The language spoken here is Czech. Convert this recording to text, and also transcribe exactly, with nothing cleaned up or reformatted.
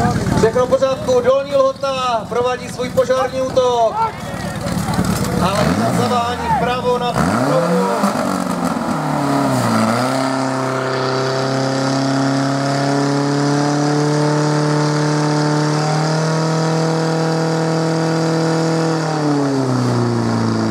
Všechno v pořádku, Dolní Lhota provádí svůj požární útok. Ale na zavání vpravo na